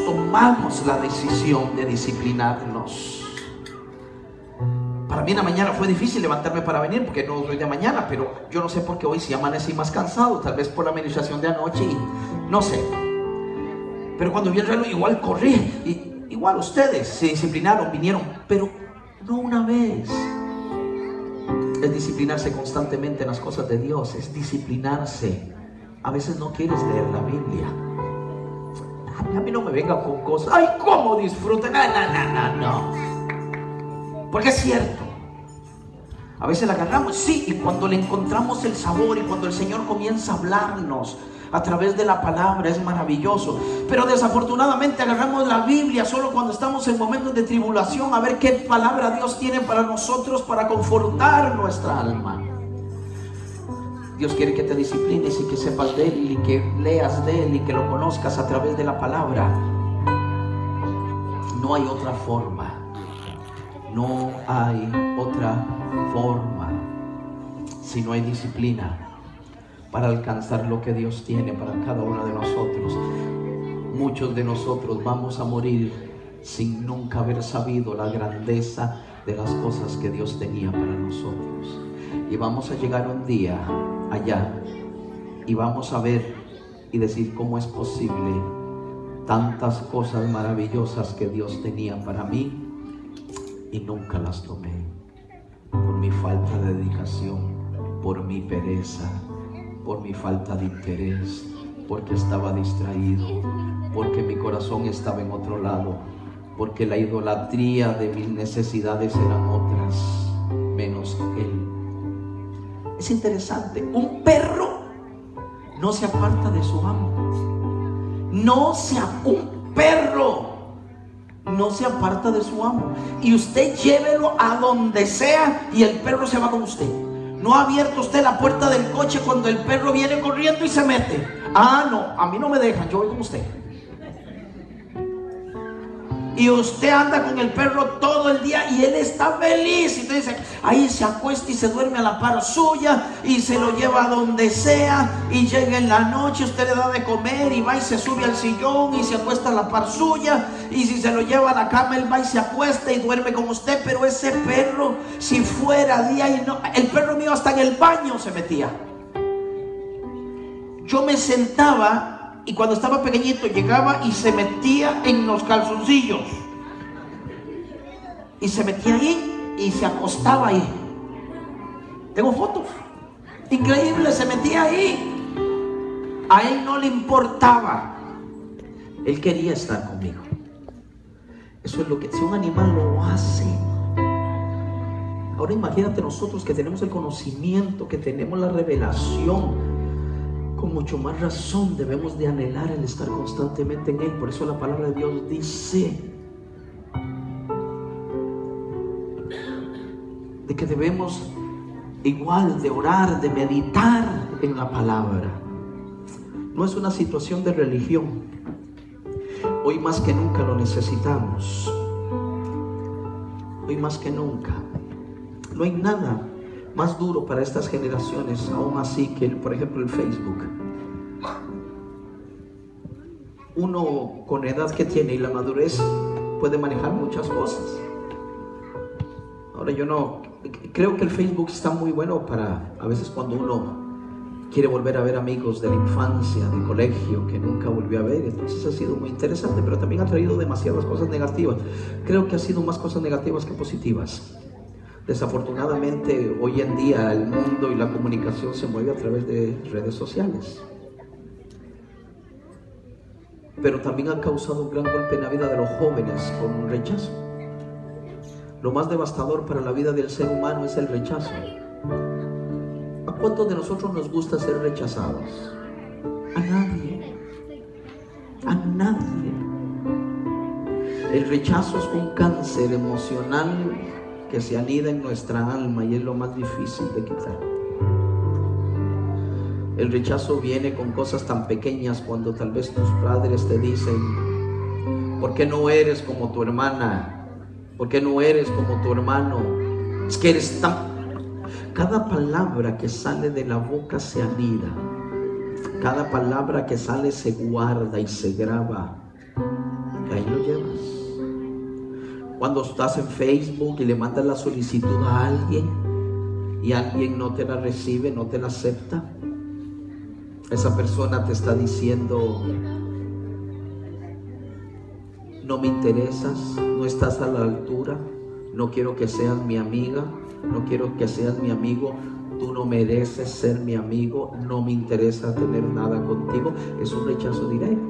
tomamos la decisión de disciplinarnos. Para mí en la mañana fue difícil levantarme para venir porque no soy de mañana, pero yo no sé por qué hoy sí amanecí más cansado, tal vez por la meditación de anoche y no sé. Pero cuando vi el reloj igual corrí, y igual ustedes se disciplinaron, vinieron, pero no una vez. Es disciplinarse constantemente en las cosas de Dios, es disciplinarse. A veces no quieres leer la Biblia. A mí no me venga con cosas, ay, cómo disfrutan, no. Porque es cierto, a veces la agarramos, sí, y cuando le encontramos el sabor y cuando el Señor comienza a hablarnos a través de la palabra es maravilloso. Pero desafortunadamente agarramos la Biblia solo cuando estamos en momentos de tribulación, a ver qué palabra Dios tiene para nosotros para confortar nuestra alma. Dios quiere que te disciplines y que sepas de Él y que leas de Él y que lo conozcas a través de la palabra. No hay otra forma. No hay otra forma si no hay disciplina para alcanzar lo que Dios tiene para cada uno de nosotros. Muchos de nosotros vamos a morir sin nunca haber sabido la grandeza de las cosas que Dios tenía para nosotros. Y vamos a llegar un día allá y vamos a ver y decir cómo es posible tantas cosas maravillosas que Dios tenía para mí y nunca las tomé por mi falta de dedicación, por mi pereza, por mi falta de interés, porque estaba distraído, porque mi corazón estaba en otro lado, porque la idolatría de mis necesidades eran otras, menos Él. Es interesante, un perro no se aparta de su amo. Un perro no se aparta de su amo. Y usted llévelo a donde sea y el perro se va con usted. No ha abierto usted la puerta del coche cuando el perro viene corriendo y se mete. Ah, no, a mí no me dejan, yo voy con usted. Y usted anda con el perro todo el día y él está feliz. Y usted dice, ahí se acuesta y se duerme a la par suya y se lo lleva a donde sea. Y llega en la noche, usted le da de comer y va y se sube al sillón y se acuesta a la par suya. Y si se lo lleva a la cama, él va y se acuesta y duerme con usted. Pero ese perro, si fuera día y no, el perro mío hasta en el baño se metía. Yo me sentaba y cuando estaba pequeñito llegaba y se metía en los calzoncillos. Y se metía ahí y se acostaba ahí. Tengo fotos. Increíble, se metía ahí. A él no le importaba. Él quería estar conmigo. Eso es lo que, si un animal lo hace. Ahora imagínate nosotros que tenemos el conocimiento, que tenemos la revelación. Con mucho más razón debemos de anhelar el estar constantemente en Él. Por eso la palabra de Dios dice de que debemos igual de orar, de meditar en la palabra. No es una situación de religión. Hoy más que nunca lo necesitamos. Hoy más que nunca. No hay nada más duro para estas generaciones, aún así, que por ejemplo el Facebook. Uno con la edad que tiene y la madurez puede manejar muchas cosas. Ahora yo no creo que el Facebook está muy bueno para a veces cuando uno quiere volver a ver amigos de la infancia, del colegio, que nunca volvió a ver. Entonces ha sido muy interesante, pero también ha traído demasiadas cosas negativas. Creo que ha sido más cosas negativas que positivas. Desafortunadamente hoy en día el mundo y la comunicación se mueve a través de redes sociales, pero también ha causado un gran golpe en la vida de los jóvenes con un rechazo. Lo más devastador para la vida del ser humano es el rechazo. ¿A cuántos de nosotros nos gusta ser rechazados? A nadie. A nadie. El rechazo es un cáncer emocional que se anida en nuestra alma y es lo más difícil de quitar. El rechazo viene con cosas tan pequeñas, cuando tal vez tus padres te dicen: ¿por qué no eres como tu hermana? ¿Por qué no eres como tu hermano? Es que eres tan... Cada palabra que sale de la boca se anida. Cada palabra que sale se guarda y se graba. ahí lo llevas. Cuando estás en Facebook y le mandas la solicitud a alguien y alguien no te la recibe, no te la acepta, esa persona te está diciendo: no me interesas, no estás a la altura, no quiero que seas mi amiga, no quiero que seas mi amigo, tú no mereces ser mi amigo, no me interesa tener nada contigo. Es un rechazo directo.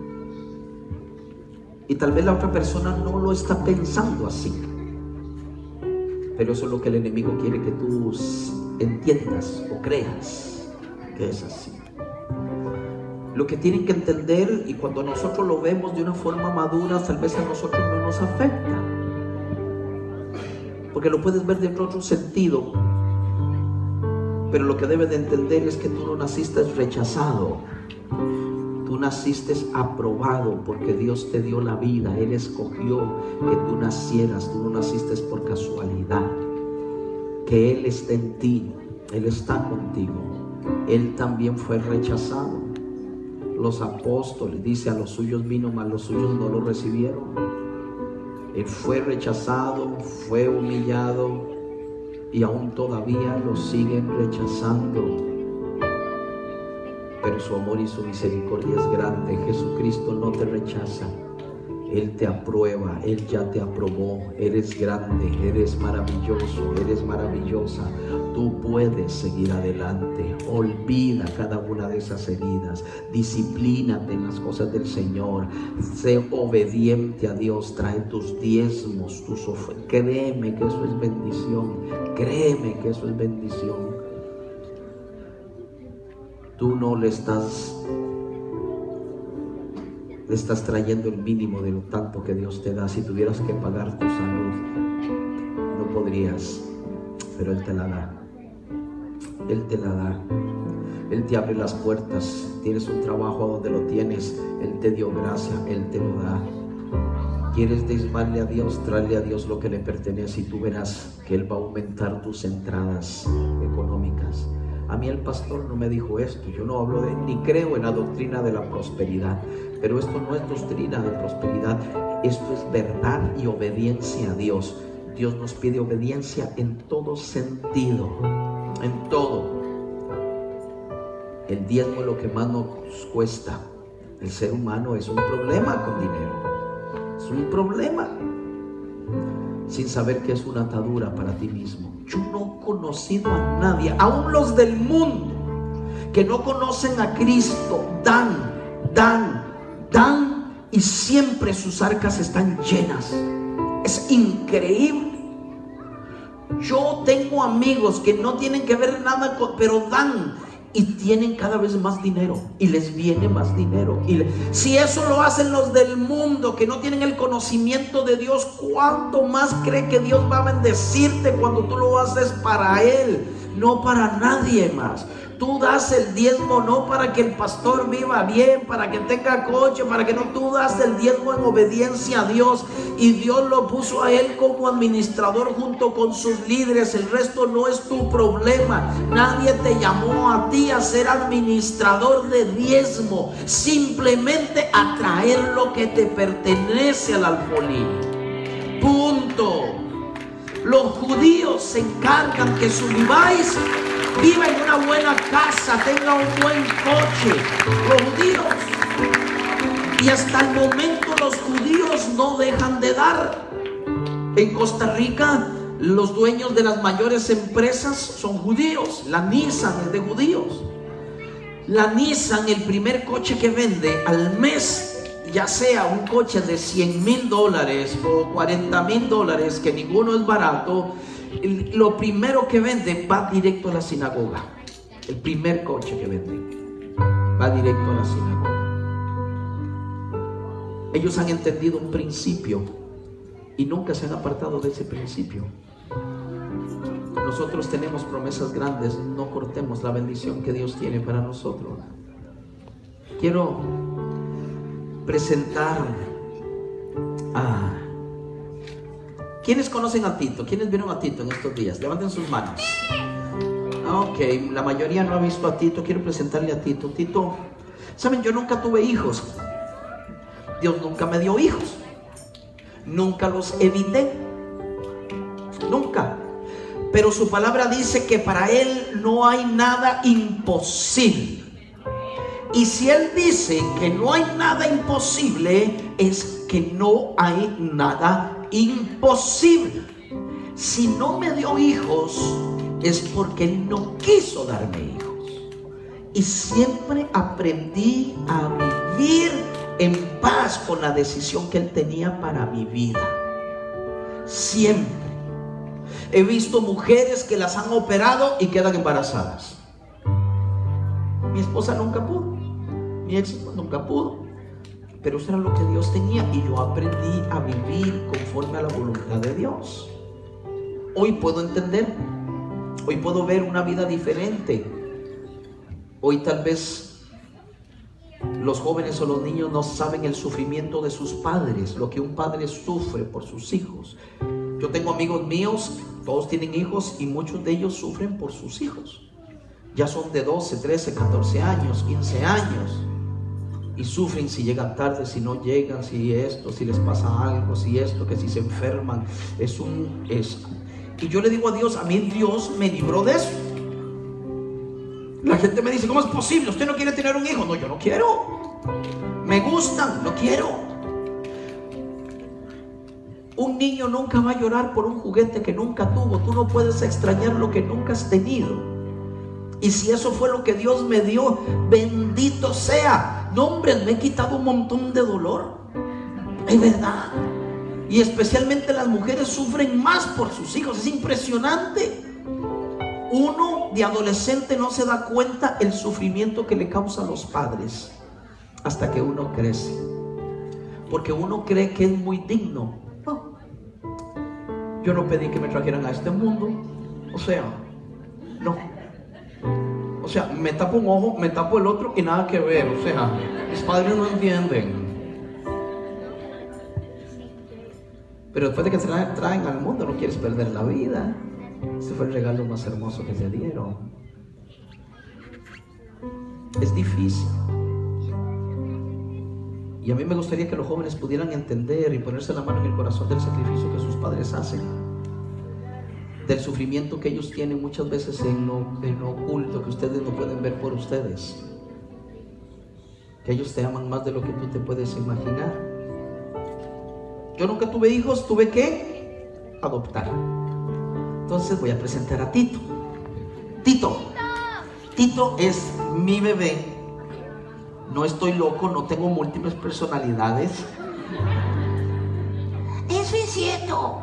Y tal vez la otra persona no lo está pensando así, pero eso es lo que el enemigo quiere que tú entiendas o creas que es así. Lo que tienen que entender, y cuando nosotros lo vemos de una forma madura, tal vez a nosotros no nos afecta, porque lo puedes ver de otro sentido, pero lo que debes de entender es que tú no naciste rechazado, tú naciste aprobado, porque Dios te dio la vida. Él escogió que tú nacieras, tú no naciste por casualidad, que Él está en ti, Él está contigo. Él también fue rechazado. Los apóstoles, dice, a los suyos vino, mas los suyos no lo recibieron. Él fue rechazado, fue humillado, y aún todavía lo siguen rechazando. Pero su amor y su misericordia es grande. Jesucristo no te rechaza, Él te aprueba, Él ya te aprobó. Eres grande, eres maravilloso, eres maravillosa. Tú puedes seguir adelante. Olvida cada una de esas heridas. Disciplínate en las cosas del Señor. Sé obediente a Dios. Trae tus diezmos, tus ofrendas. Créeme que eso es bendición. Créeme que eso es bendición. Tú no le estás trayendo el mínimo de lo tanto que Dios te da. Si tuvieras que pagar tu salud, no podrías, pero Él te la da. Él te la da. Él te abre las puertas. Tienes un trabajo donde lo tienes, Él te dio gracia, Él te lo da. ¿Quieres desmarle a Dios? Tráele a Dios lo que le pertenece, y tú verás que Él va a aumentar tus entradas económicas. A mí el pastor no me dijo esto. Yo no hablo ni creo en la doctrina de la prosperidad, pero esto no es doctrina de prosperidad. Esto es verdad y obediencia a Dios. Dios nos pide obediencia en todo sentido, en todo. El diezmo es lo que más nos cuesta. El ser humano es un problema con dinero. Es un problema, sin saber que es una atadura para ti mismo. Yo no he conocido a nadie, aún los del mundo, que no conocen a Cristo, dan, y siempre sus arcas están llenas. Es increíble. Yo tengo amigos que no tienen que ver nada con, pero dan, y tienen cada vez más dinero, y les viene más dinero. Si eso lo hacen los del mundo, que no tienen el conocimiento de Dios, ¿cuánto más cree que Dios va a bendecirte cuando tú lo haces para Él, no para nadie más? Tú das el diezmo no para que el pastor viva bien, para que tenga coche, para que no. Tú das el diezmo en obediencia a Dios, y Dios lo puso a él como administrador junto con sus líderes. El resto no es tu problema. Nadie te llamó a ti a ser administrador de diezmo, simplemente a traer lo que te pertenece al alfolí. Punto. Los judíos se encargan que su Levíes viva en una buena casa, tenga un buen coche. Los judíos. Y hasta el momento los judíos no dejan de dar. En Costa Rica, los dueños de las mayores empresas son judíos. La Nissan es de judíos. La Nissan, el primer coche que vende al mes, ya sea un coche de $100,000 o $40,000, que ninguno es barato, lo primero que vende va directo a la sinagoga. El primer coche que vende va directo a la sinagoga. Ellos han entendido un principio y nunca se han apartado de ese principio. Nosotros tenemos promesas grandes, no cortemos la bendición que Dios tiene para nosotros. Quiero presentar a... ¿Quiénes conocen a Tito? ¿Quiénes vieron a Tito en estos días? Levanten sus manos. Ok, la mayoría no ha visto a Tito. Quiero presentarle a Tito. Tito, saben, yo nunca tuve hijos, Dios nunca me dio hijos, nunca los evité, nunca. Pero su palabra dice que para Él no hay nada imposible. Y si Él dice que no hay nada imposible, es que no hay nada imposible. Si no me dio hijos, es porque Él no quiso darme hijos. Y siempre aprendí a vivir en paz con la decisión que Él tenía para mi vida. Siempre. He visto mujeres que las han operado y quedan embarazadas. Mi esposa nunca pudo, mi ex nunca pudo, pero eso era lo que Dios tenía y yo aprendí a vivir conforme a la voluntad de Dios. Hoy puedo entender, hoy puedo ver una vida diferente. Hoy tal vez los jóvenes o los niños no saben el sufrimiento de sus padres, lo que un padre sufre por sus hijos. Yo tengo amigos míos, todos tienen hijos y muchos de ellos sufren por sus hijos. Ya son de 12, 13, 14 años, 15 años. Y sufren si llegan tarde, si no llegan, si esto, si les pasa algo, si esto, que si se enferman. Y yo le digo a Dios, a mí Dios me libró de eso. La gente me dice, ¿cómo es posible? ¿Usted no quiere tener un hijo? No, yo no quiero. Me gustan, no quiero. Un niño nunca va a llorar por un juguete que nunca tuvo. Tú no puedes extrañar lo que nunca has tenido. Y si eso fue lo que Dios me dio, bendito sea. No, hombre, me he quitado un montón de dolor. Es verdad. Y especialmente las mujeres sufren más por sus hijos. Es impresionante. Uno de adolescente no se da cuenta el sufrimiento que le causa a los padres hasta que uno crece. Porque uno cree que es muy digno. No. Yo no pedí que me trajeran a este mundo. O sea, no. O sea, me tapo un ojo, me tapo el otro y nada que ver. O sea, mis padres no entienden. Pero después de que te traen al mundo, no quieres perder la vida. Ese fue el regalo más hermoso que te dieron. Es difícil. Y a mí me gustaría que los jóvenes pudieran entender y ponerse la mano en el corazón del sacrificio que sus padres hacen, del sufrimiento que ellos tienen muchas veces en lo oculto, que ustedes no pueden ver por ustedes, que ellos te aman más de lo que tú te puedes imaginar. Yo nunca tuve hijos, tuve que adoptar. Entonces voy a presentar a Tito. Tito es mi bebé. No estoy loco, no tengo múltiples personalidades. Eso es cierto.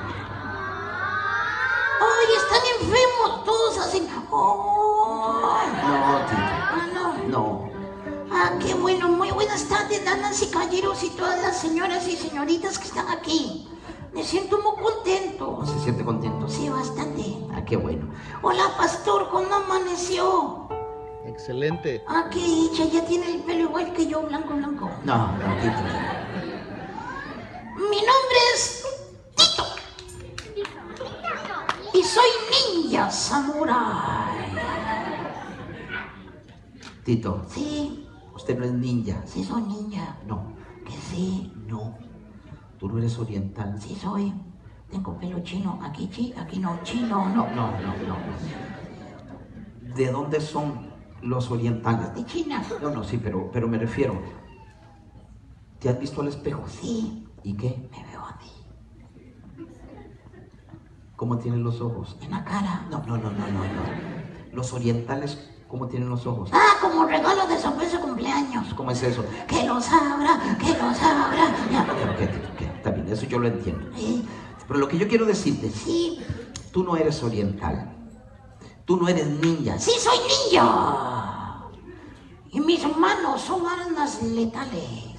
¡Ay, están enfermos! Todos hacen... ¡Oh! No, Tito. No. Ah, qué bueno. Muy buenas tardes, damas y caballeros y todas las señoras y señoritas que están aquí. Me siento muy contento. ¿Se siente contento? Sí, bastante. Ah, qué bueno. Hola, pastor, ¿cómo amaneció? Excelente. Ah, qué dicha, ya tiene el pelo igual que yo, blanco. No, Tito. Mi nombre es Tito. Y soy ninja samurai. Tito. Sí. Usted no es ninja. Sí, soy ninja. No. Que sí. No. Tú no eres oriental. Sí, soy. Tengo pelo chino. Aquí no. Chino, no. No. ¿De dónde son los orientales? De China. No, sí, pero me refiero. ¿Te has visto al espejo? Sí. ¿Y qué? Me veo a ti. ¿Cómo tienen los ojos? En la cara. No. Los orientales, ¿cómo tienen los ojos? Ah, como regalo de sorpresa de cumpleaños. ¿Cómo es eso? Que los abra. ¿Qué? Está bien, eso yo lo entiendo. Sí. Pero lo que yo quiero decirte, Sí. tú no eres oriental. Tú no eres ninja. Sí, soy ninja. Y mis manos son armas letales.